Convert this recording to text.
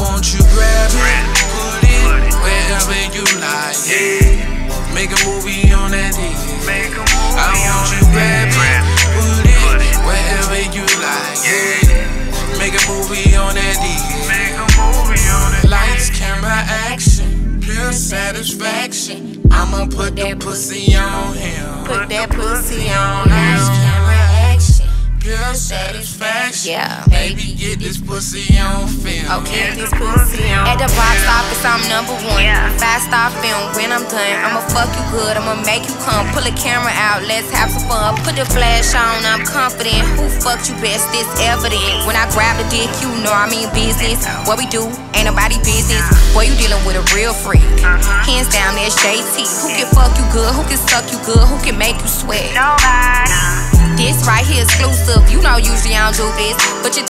want you grab it, put it wherever you like. Make a movie on that dick. I want you grab it, put it wherever you like. Make a movie on that dick. Lights, camera, action, pure satisfaction. I'ma put that pussy on him. Put that pussy on Lights, him. camera, action, pure satisfaction. Yeah, baby, get this pussy on film. Okay, this pussy on. At the box office, I'm #1. 5-star film. When I'm done, I'ma fuck you good. I'ma make you come. Pull the camera out, let's have some fun. Put the flash on, I'm confident. Who fucked you best? This evidence. When I grab the dick, you know I mean business. What we do ain't nobody business. Boy, you dealing with a real freak. Hands down, there's JT. Who can fuck you good? Who can suck you good? Who can make you sweat? Nobody. This right here exclusive. You know usually I don't do this, but you